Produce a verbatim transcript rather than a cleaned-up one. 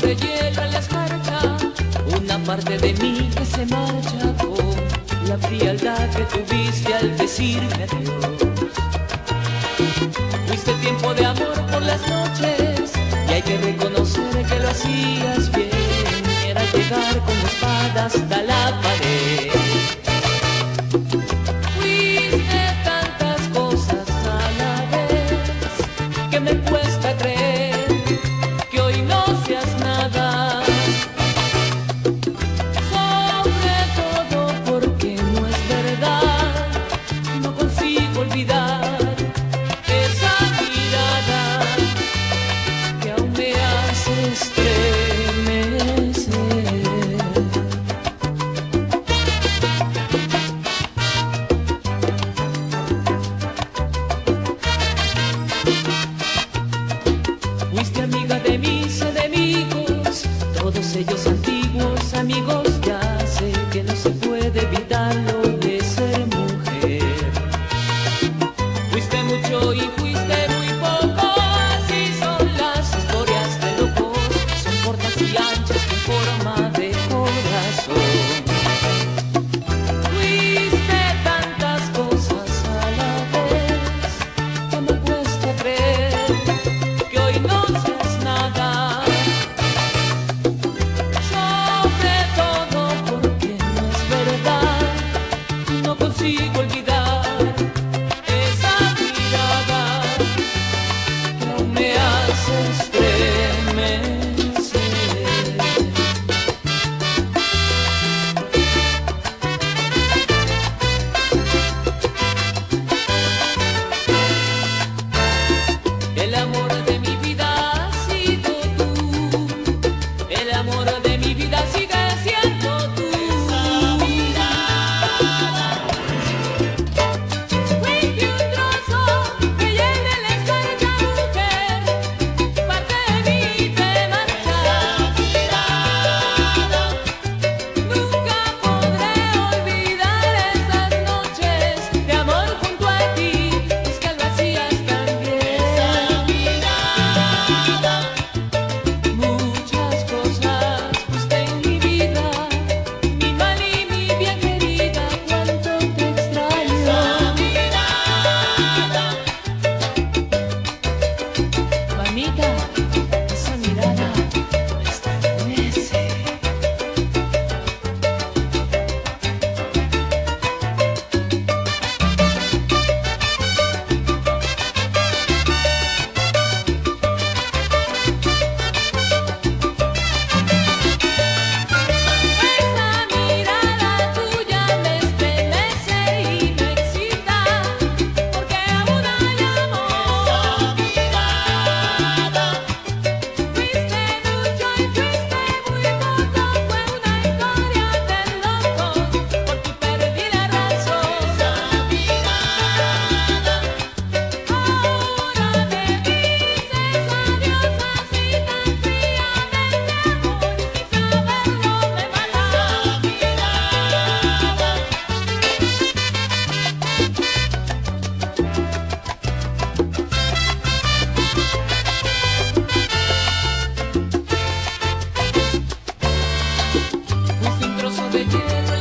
de hielo en la escarcha, una parte de mí que se marcha con la frialdad que tuviste al decirme adiós. Fuiste tiempo de amor por las noches y hay que reconocer que lo hacías bien. Era llegar con la espada hasta la pared. Fuiste tantas cosas a la vez que me cuesta creer que hoy no seas nada. Sobre todo porque no es verdad, no consigo olvidar esa mirada que aún me hace estremecer. Fuiste amiga de mis enemigos, todos ellos antiguos amigos. Ya sé que no se puede evitar lo de ser mujer. Fuiste mucho y fuiste muy poco, así son las historias de locos. Son cortas y anchas en forma de corazón. Fuiste tantas cosas a la vez que me cuesta creer que hoy no seas nada. Sobre todo porque no es verdad, no consigo olvidar esa mirada que aún me hace estremecer. El amor de mi vida has sido tú, el amor de mi vida sigue siendo tú. Esa mirada. Fuiste un trozo que llena la escarcha, mujer, parte de mí te marcha. Esa mirada. Nunca podré olvidar esas noches de amor junto a ti, es que lo hacías tan bien. Esa mirada. Muchas cosas fuiste en mi vida, mi mal y mi bien querida, cuánto te extraño. Esa mirada. Mamita, esa mirada me estremece. Esa mirada tuya me estremece y me excita, porque aún hay amor. Esa mirada. Fuiste mucho y fuiste muy poco, fue una historia de locos, por ti perdí la razón. Esa mirada. Ahora me dices adiós así tan fríamente, amor, y sin saberlo me matas. Esa mirada. Fuiste un trozo de hielo